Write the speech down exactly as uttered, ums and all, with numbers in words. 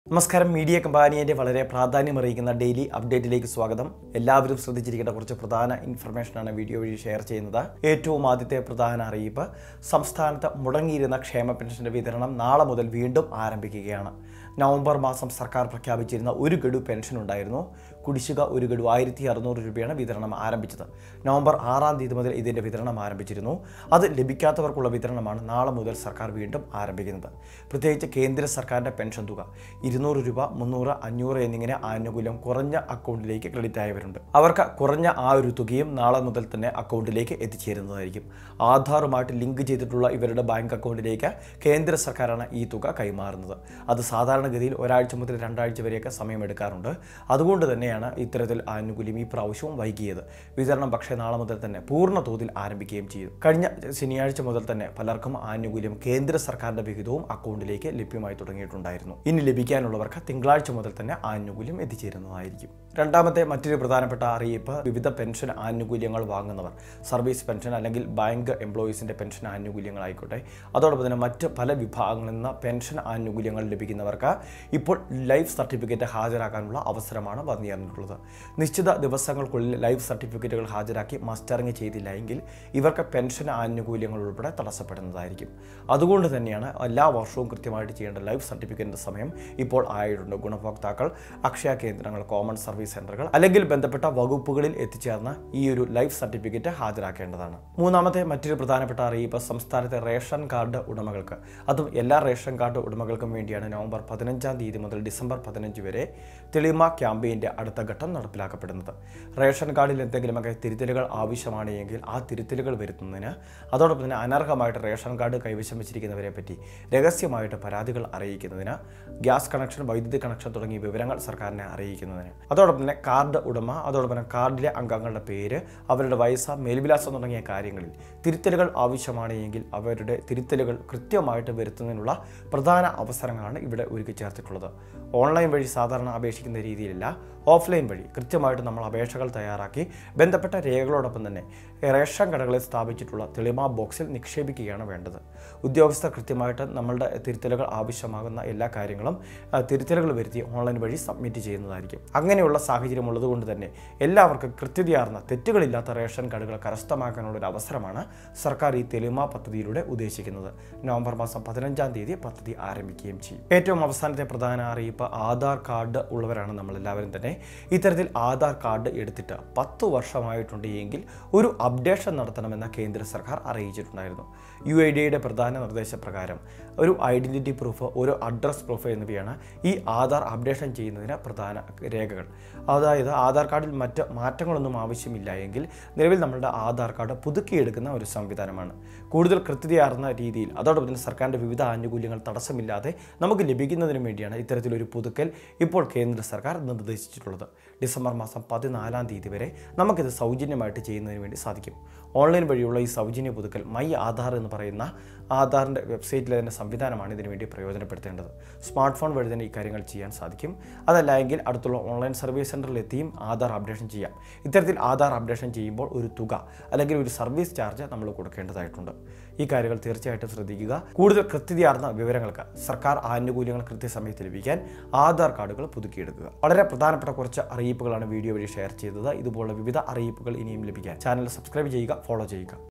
നമസ്കാരം, മീഡിയ കമ്പാനിയുടെ വളരെ പ്രാധാന്യമറിയിക്കുന്ന ഡെയിലി അപ്ഡേറ്റിലേക്ക് സ്വാഗതം. എല്ലാവരും ശ്രദ്ധിച്ചിരിക്കേണ്ട കുറച്ച് പ്രധാന ഇൻഫർമേഷനാണ് വീഡിയോ വഴി ഷെയർ ചെയ്യുന്നത്. ഏറ്റവും ആദ്യത്തെ പ്രധാന അറിയിപ്പ്, സംസ്ഥാനത്ത് മുടങ്ങിയിരുന്ന ക്ഷേമ പെൻഷന്റെ വിതരണം നാളെ മുതൽ വീണ്ടും ആരംഭിക്കുകയാണ്. നവംബർ മാസം സർക്കാർ പ്രഖ്യാപിച്ചിരുന്ന ഒരു ഗഡു പെൻഷൻ ഉണ്ടായിരുന്നു. കുടിശ്ശിക ഒരു ഗഡു ആയിരത്തി അറുന്നൂറ് രൂപയാണ് വിതരണം ആരംഭിച്ചത്. നവംബർ ആറാം തീയതി മുതൽ ഇതിന്റെ വിതരണം ആരംഭിച്ചിരുന്നു. അത് ലഭിക്കാത്തവർക്കുള്ള വിതരണമാണ് നാളെ മുതൽ സർക്കാർ വീണ്ടും ആരംഭിക്കുന്നത്. പ്രത്യേകിച്ച് കേന്ദ്ര സർക്കാരിന്റെ പെൻഷൻ തുക ഇരുന്നൂറ് രൂപ, മുന്നൂറ്, അഞ്ഞൂറ് എന്നിങ്ങനെ ആനുകൂല്യം കുറഞ്ഞ അക്കൗണ്ടിലേക്ക് ക്രെഡിറ്റ് ആയവരുണ്ട്. അവർക്ക് കുറഞ്ഞ ആ ഒരു തുകയും നാളെ മുതൽ തന്നെ അക്കൗണ്ടിലേക്ക് എത്തിച്ചേരുന്നതായിരിക്കും. ആധാറുമായിട്ട് ലിങ്ക് ചെയ്തിട്ടുള്ള ഇവരുടെ ബാങ്ക് അക്കൗണ്ടിലേക്ക് കേന്ദ്ര സർക്കാരാണ് ഈ തുക കൈമാറുന്നത്. അത് സാധാരണഗതിയിൽ ഒരാഴ്ച മുതൽ രണ്ടാഴ്ച വരെയൊക്കെ സമയമെടുക്കാറുണ്ട്. അതുകൊണ്ട് തന്നെയാണ് ഇത്തരത്തിൽ ആനുകൂല്യം ഈ പ്രാവശ്യവും വൈകിയത്. വിതരണം പക്ഷേ നാളെ മുതൽ തന്നെ പൂർണ്ണ തോതിൽ ആരംഭിക്കുകയും ചെയ്തു. കഴിഞ്ഞ ശനിയാഴ്ച മുതൽ തന്നെ പലർക്കും ആനുകൂല്യം കേന്ദ്ര സർക്കാരിന്റെ വിഹിതവും അക്കൗണ്ടിലേക്ക് ലഭ്യമായി തുടങ്ങിയിട്ടുണ്ടായിരുന്നു. ഇനി ലഭിക്കാനുള്ളവർക്ക് തിങ്കളാഴ്ച മുതൽ തന്നെ ആനുകൂല്യം എത്തിച്ചേരുന്നതായിരിക്കും. രണ്ടാമത്തെ മറ്റൊരു പ്രധാനപ്പെട്ട അറിയിപ്പ്, വിവിധ പെൻഷൻ ആനുകൂല്യങ്ങൾ വാങ്ങുന്നവർ, സർവീസ് പെൻഷൻ അല്ലെങ്കിൽ ബാങ്ക് എംപ്ലോയീസിന്റെ പെൻഷൻ ആനുകൂല്യങ്ങളായിക്കോട്ടെ, അതോടൊപ്പം തന്നെ മറ്റ് പല വിഭാഗങ്ങളിൽ നിന്ന് പെൻഷൻ ആനുകൂല്യങ്ങൾ ലഭിക്കുന്നവർക്ക് ഇപ്പോൾ ലൈഫ് സർട്ടിഫിക്കറ്റ് ഹാജരാക്കാനുള്ള അവസരമാണ് വന്നുചേർന്നിട്ടുള്ളത്. നിശ്ചിത ദിവസങ്ങൾക്കുള്ളിൽ ലൈഫ് സർട്ടിഫിക്കറ്റുകൾ ഹാജരാക്കി മസ്റ്ററിംഗ് ചെയ്തില്ല എങ്കിൽ ഇവർക്ക് പെൻഷൻ ആനുകൂല്യങ്ങൾ ഉൾപ്പെടെ തടസ്സപ്പെടുന്നതായിരിക്കും. അതുകൊണ്ട് തന്നെയാണ് എല്ലാ വർഷവും കൃത്യമായിട്ട് ചെയ്യേണ്ട ലൈഫ് സർട്ടിഫിക്കറ്റിന്റെ സമയം ഇപ്പോൾ ആയിട്ടുണ്ട്. ഗുണഭോക്താക്കൾ അക്ഷയ കേന്ദ്രങ്ങൾ, കോമൺ സർവീസ് സെന്ററുകൾ അല്ലെങ്കിൽ ബന്ധപ്പെട്ട വകുപ്പുകളിൽ എത്തിച്ചേർന്ന് ഈ ഒരു ലൈഫ് സർട്ടിഫിക്കറ്റ് ഹാജരാക്കേണ്ടതാണ്. മൂന്നാമത്തെ മറ്റൊരു പ്രധാനപ്പെട്ട അറിയിപ്പ്, സംസ്ഥാനത്തെ റേഷൻ കാർഡ് ഉടമകൾക്ക്, അതും എല്ലാ റേഷൻ കാർഡ് ഉടമകൾക്കും വേണ്ടിയാണ് നവംബർ പതിനഞ്ചാം തീയതി മുതൽ ഡിസംബർ പതിനഞ്ച് വരെ തെളിമ ക്യാമ്പയിന്റെ അടുത്ത ഘട്ടം നടപ്പിലാക്കപ്പെടുന്നത്. റേഷൻ കാർഡിൽ എന്തെങ്കിലുമൊക്കെ തിരുത്തലുകൾ ആവശ്യമാണ് എങ്കിൽ ആ തിരുത്തലുകൾ വരുത്തുന്നതിന്, അതോടൊപ്പം തന്നെ അനർഹമായിട്ട് റേഷൻ കാർഡ് കൈവശം വെച്ചിരിക്കുന്നവരെ പറ്റി രഹസ്യമായിട്ട് പരാതികൾ അറിയിക്കുന്നതിന്, ഗ്യാസ് കണക്ഷൻ, വൈദ്യുതി കണക്ഷൻ തുടങ്ങിയ വിവരങ്ങൾ സർക്കാരിനെ അറിയിക്കുന്നതിന്, അതോടൊപ്പം തന്നെ കാർഡ് ഉടമ, അതോടൊപ്പം തന്നെ കാർഡിലെ അംഗങ്ങളുടെ പേര്, അവരുടെ വയസ്സ്, മേൽവിലാസം തുടങ്ങിയ കാര്യങ്ങളിൽ തിരുത്തലുകൾ ആവശ്യമാണ് എങ്കിൽ അവരുടെ തിരുത്തലുകൾ കൃത്യമായിട്ട് വരുത്തുന്നതിനുള്ള പ്രധാന അവസരങ്ങളാണ് ഇവിടെ ഒരുക്കി ചേർത്തിട്ടുള്ളത്. ഓൺലൈൻ വഴി സാധാരണ അപേക്ഷിക്കുന്ന രീതിയിലല്ല, ഓഫ്ലൈൻ വഴി കൃത്യമായിട്ട് നമ്മൾ അപേക്ഷകൾ തയ്യാറാക്കി ബന്ധപ്പെട്ട രേഖകളോടൊപ്പം തന്നെ റേഷൻ കടകളിൽ സ്ഥാപിച്ചിട്ടുള്ള തെളിമ ബോക്സിൽ നിക്ഷേപിക്കുകയാണ് വേണ്ടത്. ഉദ്യോഗസ്ഥർ കൃത്യമായിട്ട് നമ്മളുടെ തിരുത്തലുകൾ ആവശ്യമാകുന്ന എല്ലാ കാര്യങ്ങളും തിരുത്തലുകൾ വരുത്തി ഓൺലൈൻ വഴി സബ്മിറ്റ് ചെയ്യുന്നതായിരിക്കും. അങ്ങനെയുള്ള സാഹചര്യം ഉള്ളതുകൊണ്ട് തന്നെ എല്ലാവർക്കും കൃത്യതയാർന്ന തെറ്റുകളില്ലാത്ത റേഷൻ കാർഡുകൾ കരസ്ഥമാക്കാനുള്ള ഒരു അവസരമാണ് സർക്കാർ ഈ തെളിമ പദ്ധതിയിലൂടെ ഉദ്ദേശിക്കുന്നത്. നവംബർ മാസം പതിനഞ്ചാം തീയതി പദ്ധതി ആരംഭിക്കുകയും ചെയ്യും. ഏറ്റവും അവസാനത്തെ പ്രധാന അറിയിപ്പ്, ആധാർ കാർഡ് ഉള്ളവരാണ് നമ്മളെല്ലാവരും തന്നെ. ഇത്തരത്തിൽ ആധാർ കാർഡ് എടുത്തിട്ട് പത്ത് വർഷമായിട്ടുണ്ട് എങ്കിൽ ഒരു അപ്ഡേഷൻ നടത്തണമെന്ന കേന്ദ്ര സർക്കാർ അറിയിച്ചിട്ടുണ്ടായിരുന്നു. യു ഐ ഡിയുടെ പ്രധാന നിർദ്ദേശപ്രകാരം ഒരു ഐഡന്റിറ്റി പ്രൂഫ്, ഒരു അഡ്രസ് പ്രൂഫ് എന്നിവയാണ് ഈ ആധാർ അപ്ഡേഷൻ ചെയ്യുന്നതിന് പ്രധാന രേഖകൾ. അതായത് ആധാർ കാർഡിൽ മറ്റ് മാറ്റങ്ങളൊന്നും ആവശ്യമില്ല എങ്കിൽ നിലവിൽ നമ്മളുടെ ആധാർ കാർഡ് പുതുക്കിയെടുക്കുന്ന ഒരു സംവിധാനമാണ്. കൂടുതൽ കൃത്യതയാർന്ന രീതിയിൽ, അതോടൊപ്പം തന്നെ സർക്കാരിൻ്റെ വിവിധ ആനുകൂല്യങ്ങൾ തടസ്സമില്ലാതെ നമുക്ക് ലഭിക്കുന്നതിന് വേണ്ടിയാണ് ഇത്തരത്തിലൊരു പുതുക്കൽ ഇപ്പോൾ കേന്ദ്ര സർക്കാർ നിർദ്ദേശിച്ചിട്ടുള്ളത്. ഡിസംബർ മാസം പതിനാലാം തീയതി വരെ നമുക്കിത് സൗജന്യമായിട്ട് ചെയ്യുന്നതിന് വേണ്ടി സാധിക്കും. ഓൺലൈൻ വഴിയുള്ള ഈ സൗജന്യ പുതുക്കൽ മൈ ആധാർ എന്ന് പറയുന്ന ആധാറിൻ്റെ വെബ്സൈറ്റിലെ തന്നെ സംവിധാനമാണ് ഇതിനു വേണ്ടി പ്രയോജനപ്പെടുത്തേണ്ടത്. സ്മാർട്ട് ഫോൺ വഴി തന്നെ ഈ കാര്യങ്ങൾ ചെയ്യാൻ സാധിക്കും. അതല്ല എങ്കിൽ അടുത്തുള്ള ഓൺലൈൻ സർവീസ് സെൻറ്ററിൽ എത്തിയും ആധാർ അപ്ഡേഷൻ ചെയ്യാം. ഇത്തരത്തിൽ ആധാർ അപ്ഡേഷൻ ചെയ്യുമ്പോൾ ഒരു തുക അല്ലെങ്കിൽ ഒരു സർവീസ് ചാർജ് നമ്മൾ കൊടുക്കേണ്ടതായിട്ടുണ്ട്. ഈ കാര്യങ്ങൾ തീർച്ചയായിട്ടും ശ്രദ്ധിക്കുക. കൂടുതൽ കൃത്യതയാർന്ന വിവരങ്ങൾക്ക്, സർക്കാർ ആനുകൂല്യങ്ങൾ കൃത്യസമയത്ത് ലഭിക്കാൻ ആധാർ കാർഡുകൾ പുതുക്കിയെടുക്കുക. വളരെ പ്രധാനപ്പെട്ട കുറച്ച് അറിയിപ്പുകളാണ് വീഡിയോ വഴി ഷെയർ ചെയ്തത്. ഇതുപോലുള്ള വിവിധ അറിയിപ്പുകൾ ഇനിയും ലഭിക്കാൻ ചാനൽ സബ്സ്ക്രൈബ് ചെയ്യുക, ഫോളോ ചെയ്യുക.